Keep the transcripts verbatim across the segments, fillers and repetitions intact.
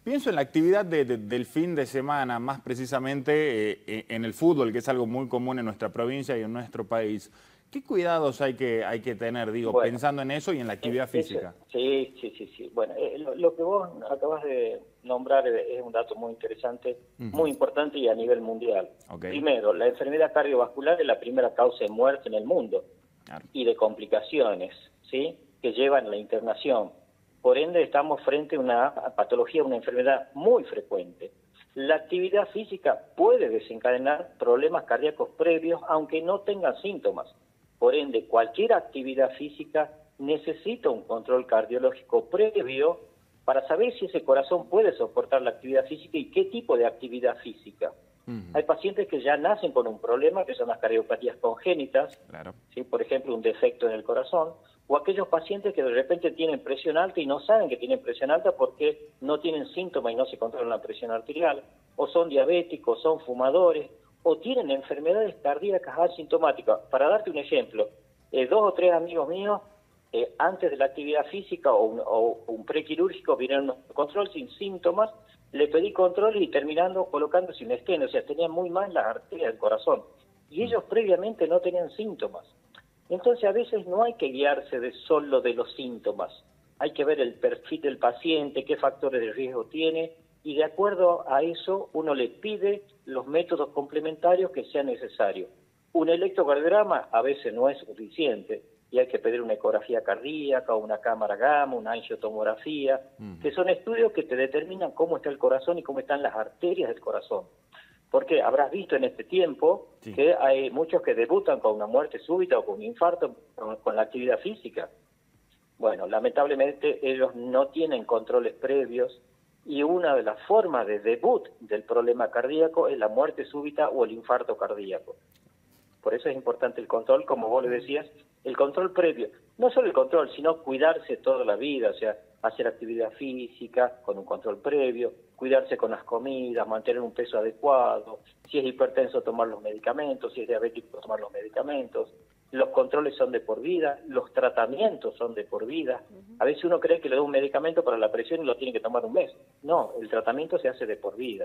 Pienso en la actividad de, de, del fin de semana, más precisamente eh, en el fútbol, que es algo muy común en nuestra provincia y en nuestro país. ¿Qué cuidados hay que, hay que tener, digo, Bueno, pensando en eso y en la eh, actividad eso, física? sí, sí, sí, sí. Bueno, eh, lo, lo que vos acabas de nombrar es es un dato muy interesante, Uh-huh. muy importante y a nivel mundial. Okay. Primero, la enfermedad cardiovascular es la primera causa de muerte en el mundo Claro. y de complicaciones, ¿sí?, que llevan a la internación. Por ende, estamos frente a una patología, una enfermedad muy frecuente. La actividad física puede desencadenar problemas cardíacos previos, aunque no tengan síntomas. Por ende, cualquier actividad física necesita un control cardiológico previo para saber si ese corazón puede soportar la actividad física y qué tipo de actividad física. Uh-huh. Hay pacientes que ya nacen con un problema, que son las cardiopatías congénitas, claro. ¿sí?, por ejemplo, un defecto en el corazón, o aquellos pacientes que de repente tienen presión alta y no saben que tienen presión alta porque no tienen síntomas y no se controlan la presión arterial, o son diabéticos, son fumadores, o tienen enfermedades cardíacas asintomáticas. Para darte un ejemplo, eh, dos o tres amigos míos, eh, antes de la actividad física o un, o un prequirúrgico, vinieron a control sin síntomas, le pedí control y terminando colocándose un esteno, o sea, tenían muy mal las arterias del corazón, y ellos previamente no tenían síntomas. Entonces, a veces no hay que guiarse de solo de los síntomas, hay que ver el perfil del paciente, qué factores de riesgo tiene, y de acuerdo a eso uno le pide los métodos complementarios que sean necesarios. Un electrocardiograma a veces no es suficiente y hay que pedir una ecografía cardíaca o una cámara gamma, una angiotomografía, uh-huh. que son estudios que te determinan cómo está el corazón y cómo están las arterias del corazón. Porque habrás visto en este tiempo sí. que hay muchos que debutan con una muerte súbita o con un infarto con, con la actividad física. Bueno, lamentablemente ellos no tienen controles previos y una de las formas de debut del problema cardíaco es la muerte súbita o el infarto cardíaco. Por eso es importante el control, como vos le decías, el control previo. No solo el control, sino cuidarse toda la vida, o sea, hacer actividad física con un control previo, cuidarse con las comidas, mantener un peso adecuado, si es hipertenso tomar los medicamentos, si es diabético tomar los medicamentos. Los controles son de por vida, los tratamientos son de por vida. A veces uno cree que le da un medicamento para la presión y lo tiene que tomar un mes. No, el tratamiento se hace de por vida.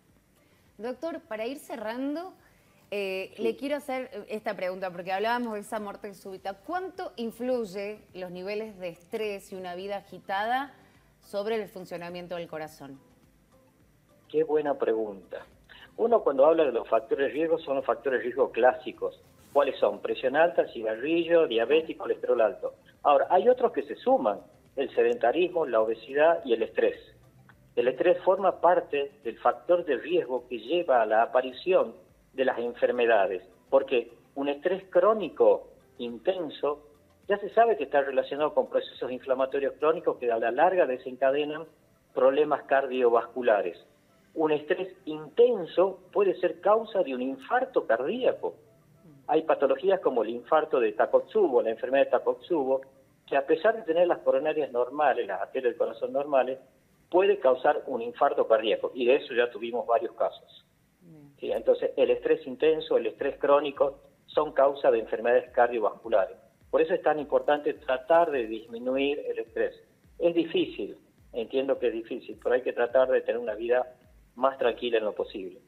Doctor, para ir cerrando, eh, sí. le quiero hacer esta pregunta, porque hablábamos de esa muerte súbita. ¿Cuánto influye los niveles de estrés y una vida agitada sobre el funcionamiento del corazón? Qué buena pregunta. Uno cuando habla de los factores de riesgo son los factores de riesgo clásicos. ¿Cuáles son? Presión alta, cigarrillo, diabetes, colesterol alto. Ahora, hay otros que se suman, el sedentarismo, la obesidad y el estrés. El estrés forma parte del factor de riesgo que lleva a la aparición de las enfermedades, porque un estrés crónico intenso ya se sabe que está relacionado con procesos inflamatorios crónicos que a la larga desencadenan problemas cardiovasculares. Un estrés intenso puede ser causa de un infarto cardíaco. Hay patologías como el infarto de Takotsubo, la enfermedad de Takotsubo, que a pesar de tener las coronarias normales, las arterias del corazón normales, puede causar un infarto cardíaco, y de eso ya tuvimos varios casos. Sí, entonces, el estrés intenso, el estrés crónico, son causa de enfermedades cardiovasculares. Por eso es tan importante tratar de disminuir el estrés. Es difícil, entiendo que es difícil, pero hay que tratar de tener una vida más tranquila en lo posible.